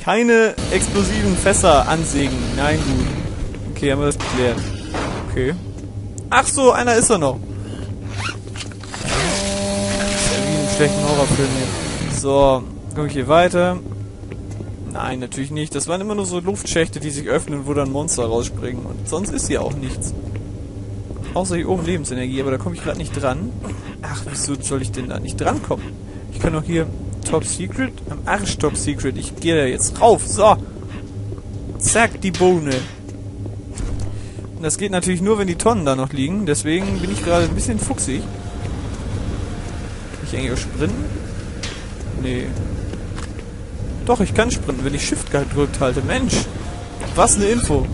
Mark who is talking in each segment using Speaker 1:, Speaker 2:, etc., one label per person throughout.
Speaker 1: Keine explosiven Fässer ansägen. Nein, gut. Okay, haben wir das geklärt. Okay. Ach so, einer ist er noch. Das ist ja wie in einem schlechten Horrorfilm hier. So, komme ich hier weiter. Nein, natürlich nicht. Das waren immer nur so Luftschächte, die sich öffnen, wo dann Monster rausspringen. Und sonst ist hier auch nichts. Außer hier oben Lebensenergie, aber da komme ich gerade nicht dran. Ach, wieso soll ich denn da nicht drankommen? Ich kann doch hier Top Secret, am Arsch Top Secret. Ich gehe da jetzt rauf. So. Zack, die Bohne. Und das geht natürlich nur, wenn die Tonnen da noch liegen. Deswegen bin ich gerade ein bisschen fuchsig. Kann ich eigentlich auch sprinten? Nee. Doch, ich kann sprinten, wenn ich Shift gedrückt halte. Mensch, was eine Info.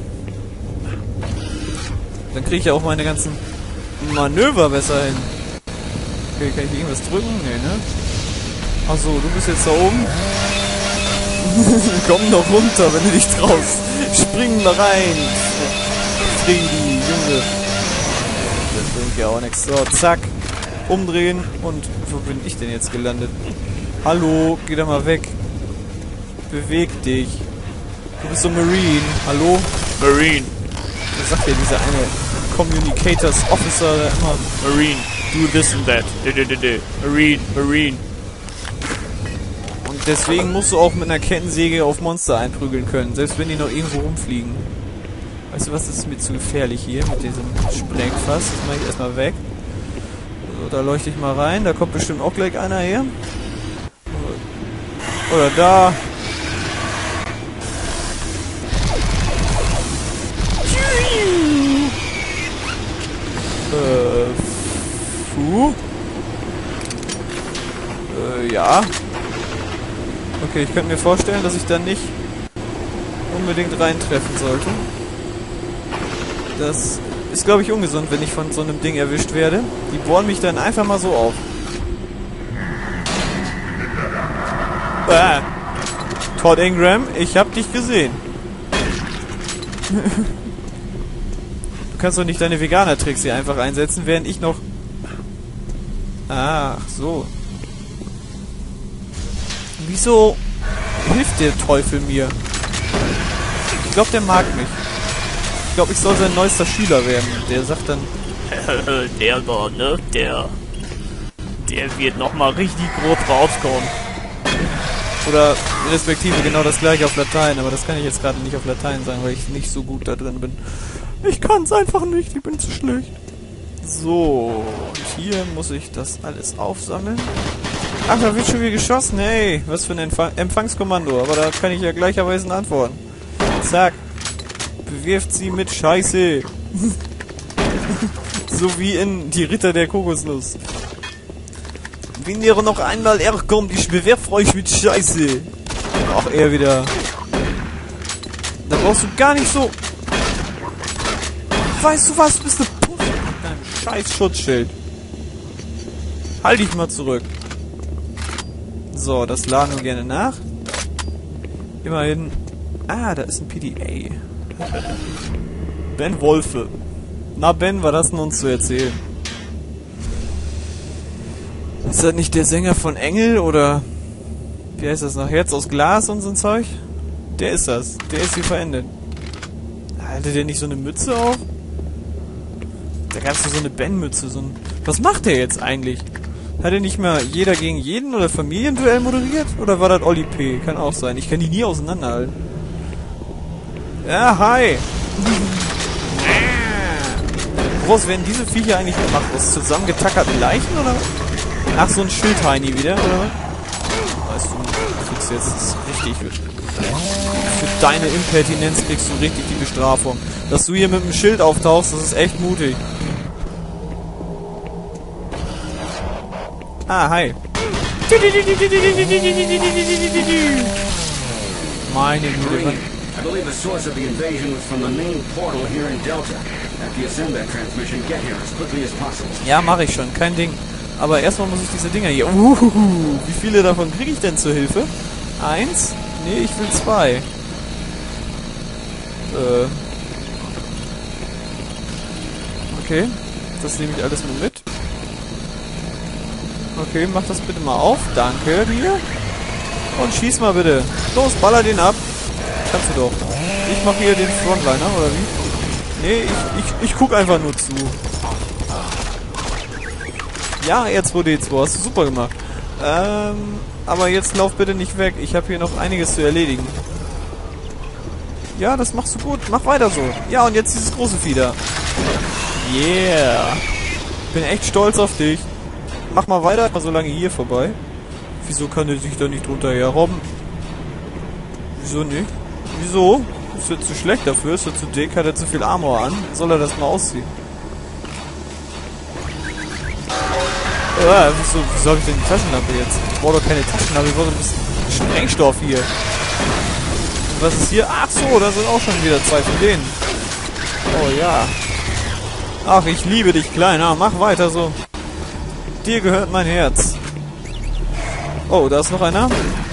Speaker 1: Dann kriege ich ja auch meine ganzen Manöver besser hin. Okay, kann ich hier irgendwas drücken? Nee, ne? Achso, du bist jetzt da oben. Komm noch runter, wenn du dich traust. Spring da rein. Freddy, Junge. Das bringt ja auch nichts. So, zack. Umdrehen. Und wo bin ich denn jetzt gelandet? Hallo, geh da mal weg. Beweg dich. Du bist so Marine. Hallo? Marine. Was sagt ja dieser eine Communicators Officer, der immer Marine, do this and that. Marine, Marine. Und deswegen musst du auch mit einer Kettensäge auf Monster einprügeln können, selbst wenn die noch irgendwo rumfliegen. Weißt du was, das ist mir zu gefährlich hier mit diesem Sprengfass. Das mache ich erstmal weg. So, da leuchte ich mal rein. Da kommt bestimmt auch gleich einer her. Oder da. Ja. Okay, ich könnte mir vorstellen, dass ich da nicht unbedingt reintreffen sollte. Das ist, glaube ich, ungesund, wenn ich von so einem Ding erwischt werde. Die bohren mich dann einfach mal so auf. Todd Ingram, ich hab dich gesehen. Du kannst doch nicht deine Veganer-Tricks hier einfach einsetzen, während ich noch... Ach, so. Wieso hilft der Teufel mir? Ich glaube, der mag mich. Ich glaube, ich soll sein neuester Schüler werden. Der sagt dann... der da, ne? Der wird nochmal richtig groß rauskommen. Oder respektive genau das gleiche auf Latein, aber das kann ich jetzt gerade nicht auf Latein sagen, weil ich nicht so gut da drin bin. Ich kann es einfach nicht, ich bin zu schlecht. So, und hier muss ich das alles aufsammeln. Ach, da wird schon wieder geschossen, hey, was für ein Empfangskommando, aber da kann ich ja gleicherweise antworten. Zack, bewirft sie mit Scheiße. So wie in Die Ritter der Kokosnuss. Wenn ihr noch einmal kommt, ich bewerf euch mit Scheiße. Auch er wieder. Da brauchst du gar nicht so... Weißt du was, du bist eine Puppe mit deinem scheiß Schutzschild. Halt dich mal zurück. So, das laden wir gerne nach. Immerhin... Ah, da ist ein PDA. Ben Wolfe. Na Ben, was hast du uns zu erzählen? Ist das nicht der Sänger von Engel oder... Wie heißt das noch? Herz aus Glas und so ein Zeug? Der ist das. Der ist hier verendet. Hatte der nicht so eine Mütze auf? Da gab es so eine Ben-Mütze. So ein... Was macht der jetzt eigentlich? Hat er nicht mal Jeder gegen jeden oder Familienduell moderiert? Oder war das Oli P? Kann auch sein. Ich kann die nie auseinanderhalten. Ja, hi! Woraus werden diese Viecher eigentlich gemacht? Aus zusammengetackerten Leichen oder? Ach, so ein Schildheini wieder, oder? Weißt du, kriegst jetzt richtig... Für deine Impertinenz kriegst du richtig die Bestrafung. Dass du hier mit dem Schild auftauchst, das ist echt mutig. Ah, hi. Meine Güte.
Speaker 2: I believe the source of the invasion was from the main portal here in Delta. After you send that transmission, get here as quickly as possible.
Speaker 1: Ja, mache ich schon, kein Ding. Aber erstmal muss ich diese Dinger hier... wie viele davon kriege ich denn zur Hilfe? 1? Nee, ich will 2. Okay, das nehme ich alles mal mit. Okay, mach das bitte mal auf. Danke dir. Und schieß mal bitte. Los, baller den ab. Kannst du doch. Ich mache hier den Frontliner, oder wie? Nee, ich guck einfach nur zu. Ja, R2D2, hast du super gemacht. Aber jetzt lauf bitte nicht weg. Ich habe hier noch einiges zu erledigen. Ja, das machst du gut. Mach weiter so. Ja, und jetzt dieses große Vieh da. Yeah. Bin echt stolz auf dich. Mach mal weiter, mal so lange hier vorbei. Wieso kann der sich da nicht drunter herrobben? Wieso nicht? Wieso? Ist er zu schlecht dafür? Ist er zu dick? Hat er zu viel Armor an? Soll er das mal ausziehen? Wieso habe ich denn die Taschenlampe jetzt? Ich brauche doch keine Taschenlampe, ich brauche ein bisschen Sprengstoff hier. Und was ist hier? Ach so, da sind auch schon wieder 2 von denen. Oh ja. Ach, ich liebe dich, Kleiner. Mach weiter so. Dir gehört mein Herz. Oh, da ist noch einer.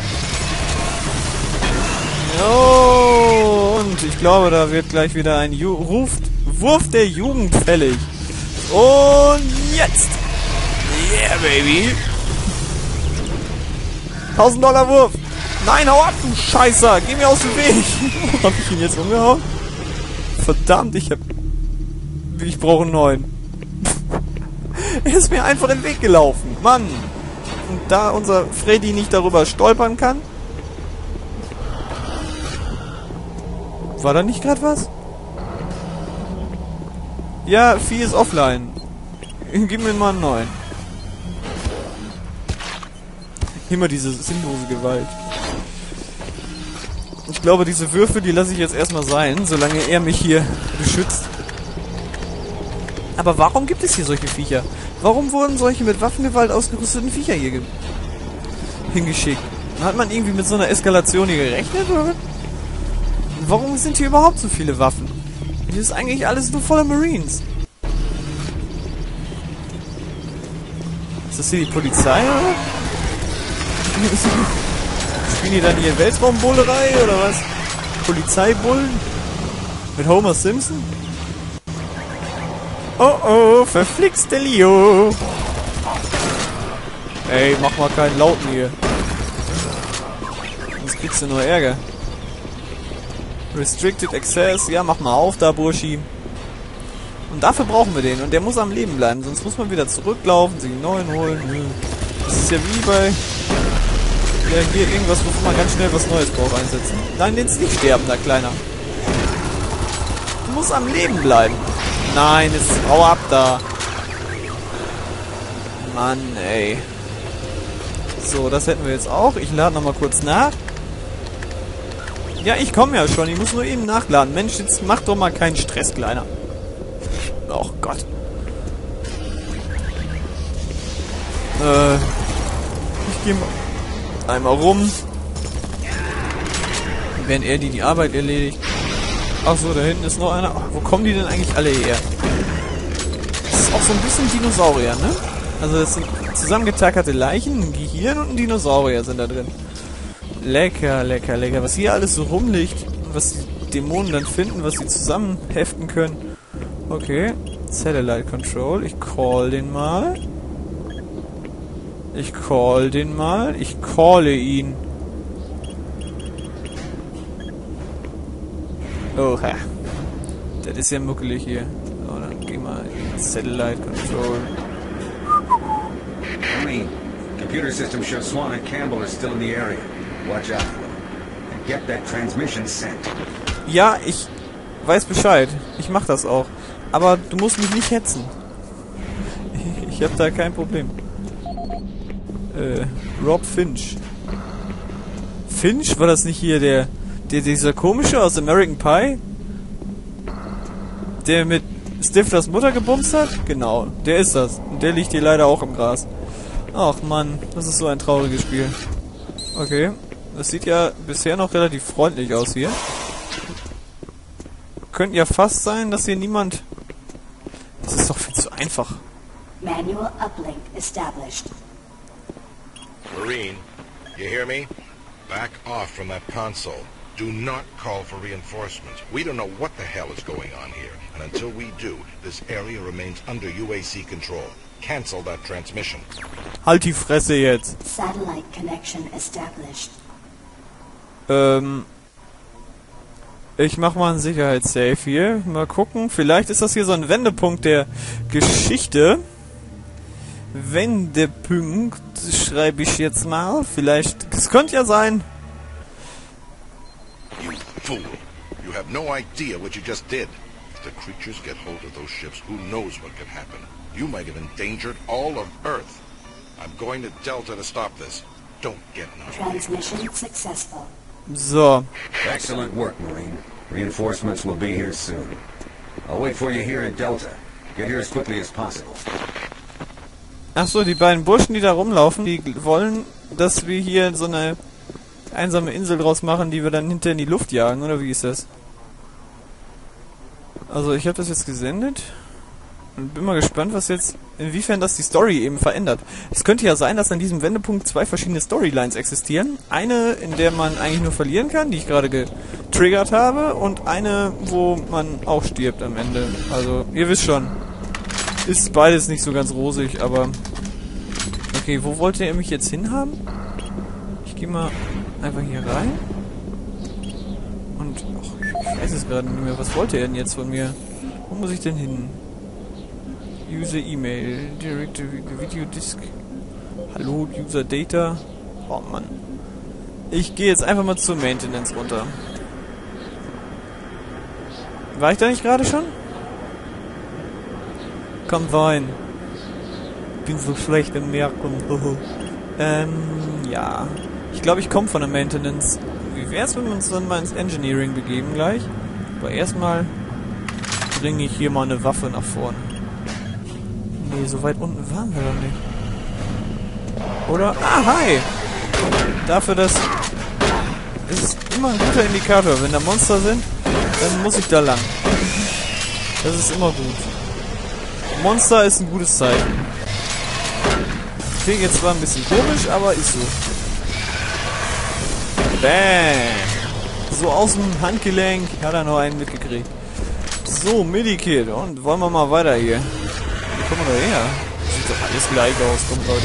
Speaker 1: Oh, und ich glaube, da wird gleich wieder ein Wurf der Jugend fällig. Und jetzt! Yeah, baby! $1000 Wurf! Nein, hau ab, du Scheißer! Geh mir aus dem Weg! Hab ich ihn jetzt umgehauen? Verdammt, ich brauche einen neuen. Er ist mir einfach in den Weg gelaufen. Mann! Und da unser Freddy nicht darüber stolpern kann... War da nicht gerade was? Ja, Vieh ist offline. Gib mir mal einen neuen. Immer diese sinnlose Gewalt. Ich glaube, diese Würfe, die lasse ich jetzt erstmal sein, solange er mich hier beschützt. Aber warum gibt es hier solche Viecher? Warum wurden solche mit Waffengewalt ausgerüsteten Viecher hier hingeschickt? Hat man irgendwie mit so einer Eskalation hier gerechnet, oder? Warum sind hier überhaupt so viele Waffen? Hier ist eigentlich alles nur voller Marines. Ist das hier die Polizei, oder? Spielen die dann hier Weltraumbullerei, oder was? Polizeibullen? Mit Homer Simpson? Oh oh, verflixte Leo! Ey, mach mal keinen Lauten hier. Sonst kriegst du nur Ärger. Restricted Access, ja, mach mal auf da, Burschi. Und dafür brauchen wir den. Und der muss am Leben bleiben, sonst muss man wieder zurücklaufen, sich einen neuen holen. Das ist ja wie bei... Ja, hier irgendwas, wofür man ganz schnell was Neues braucht, einsetzen. Nein, jetzt nicht sterben, da Kleiner. Du musst am Leben bleiben. Nein, jetzt hau ab da. Mann, ey. So, das hätten wir jetzt auch. Ich lade nochmal kurz nach. Ja, ich komme ja schon. Ich muss nur eben nachladen. Mensch, jetzt mach doch mal keinen Stress, Kleiner. Oh Gott. Ich gehe mal einmal rum. Wenn er die Arbeit erledigt. Ach so, da hinten ist noch einer. Oh, wo kommen die denn eigentlich alle her? Das ist auch so ein bisschen Dinosaurier, ne? Also das sind zusammengetackerte Leichen, ein Gehirn und ein Dinosaurier sind da drin. Lecker, lecker, lecker. Was hier alles so rumliegt, was die Dämonen dann finden, was sie zusammenheften können. Okay. Satellite Control. Ich call den mal. Ich calle ihn. Oha. Das ist ja muckelig hier. So, dann geh mal in Satellite Control.
Speaker 2: Marine, computer system shows Swan and Campbell are still in the area. Watch out for them. And get that transmission sent.
Speaker 1: Ja, ich weiß Bescheid. Ich mach das auch. Aber du musst mich nicht hetzen. Ich hab da kein Problem. Rob Finch. Finch? War das nicht hier dieser komische aus American Pie? Der mit Stiflers Mutter gebumst hat? Genau, der ist das. Und der liegt hier leider auch im Gras. Ach Mann, das ist so ein trauriges Spiel. Okay, das sieht ja bisher noch relativ freundlich aus hier. Könnte ja fast sein, dass hier niemand... Das ist doch viel zu einfach.
Speaker 3: Manual uplink established.
Speaker 4: Marine, you hear me? Back off from that console. Do not call for reinforcements. We don't know what the hell is going on here. And until we do, this area remains under UAC control. Cancel that transmission.
Speaker 1: Halt die Fresse jetzt.
Speaker 3: Satellite connection established.
Speaker 1: Ich mach mal einen Sicherheitssave hier. Mal gucken. Vielleicht ist das hier so ein Wendepunkt der Geschichte. Wendepunkt schreibe ich jetzt mal. Vielleicht. Es könnte ja sein.
Speaker 4: You fool. You have no idea what you just did. If the creatures get hold of those ships, who knows what could happen? You might have endangered all of Earth. I'm going to Delta to stop this. Don't get knocked.
Speaker 3: Transmission successful.
Speaker 1: So.
Speaker 2: Excellent work, Marine. Reinforcements will be here soon. I'll wait for you here in Delta. Get here as quickly as possible.
Speaker 1: Achso, die beiden Burschen, die da rumlaufen, die wollen, dass wir hier so eine einsame Insel draus machen, die wir dann hinter in die Luft jagen, oder wie ist das? Also ich habe das jetzt gesendet und bin mal gespannt, was jetzt, inwiefern das die Story eben verändert. Es könnte ja sein, dass an diesem Wendepunkt zwei verschiedene Storylines existieren. Eine, in der man eigentlich nur verlieren kann, die ich gerade getriggert habe, und eine, wo man auch stirbt am Ende. Also, ihr wisst schon. Ist beides nicht so ganz rosig, aber... Okay, wo wollte er mich jetzt hinhaben? Ich gehe mal einfach hier rein. Und... Och, ich weiß es gerade nicht mehr. Was wollte er denn jetzt von mir? Wo muss ich denn hin? User E-Mail. Direct Video Disk. Hallo, User Data. Oh Mann. Ich gehe jetzt einfach mal zur Maintenance runter. War ich da nicht gerade schon? Kann sein. Bin so schlecht im Merken. Ja. Ich glaube, ich komme von der Maintenance. Wie wär's, wenn wir uns dann mal ins Engineering begeben gleich? Aber erstmal bringe ich hier mal eine Waffe nach vorne. Nee, so weit unten waren wir doch nicht. Oder? Ah, hi! Dafür, dass... Es ist immer ein guter Indikator. Wenn da Monster sind, dann muss ich da lang. Das ist immer gut. Monster ist ein gutes Zeichen. Klingt jetzt zwar ein bisschen komisch, aber ist so. Bam! So aus dem Handgelenk hat er noch einen mitgekriegt. So, Medikit. Und wollen wir mal weiter hier. Wo kommen wir da her? Sieht doch alles gleich aus. Kommt, Leute.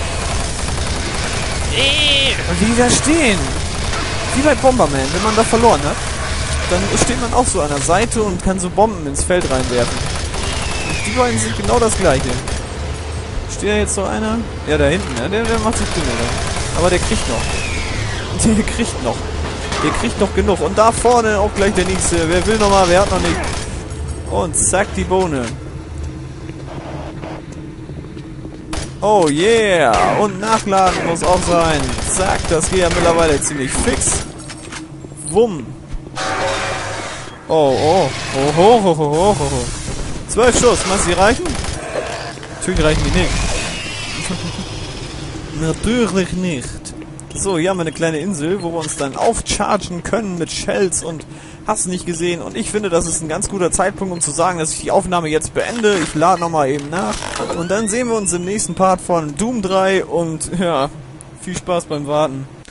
Speaker 1: Und wie die da stehen. Wie bei Bomberman. Wenn man da verloren hat, dann steht man auch so an der Seite und kann so Bomben ins Feld reinwerfen. Und die beiden sind genau das gleiche. Steht da jetzt so einer? Ja, da hinten, ne? Der macht sich dünner da. Aber der kriegt noch. Der kriegt noch. Der kriegt noch genug. Und da vorne auch gleich der nächste. Wer will noch mal? Wer hat noch nicht? Und zack, die Bohne. Oh yeah. Und nachladen muss auch sein. Zack, das geht ja mittlerweile ziemlich fix. Wumm. Oh, oh. Oh, ho, ho, ho, ho, ho. 12 Schuss. Meinst du, die reichen? Natürlich reichen die nicht. Natürlich nicht. So, hier haben wir eine kleine Insel, wo wir uns dann aufchargen können mit Shells und hast nicht gesehen. Und ich finde, das ist ein ganz guter Zeitpunkt, um zu sagen, dass ich die Aufnahme jetzt beende. Ich lade nochmal eben nach. Und dann sehen wir uns im nächsten Part von Doom 3. Und ja, viel Spaß beim Warten.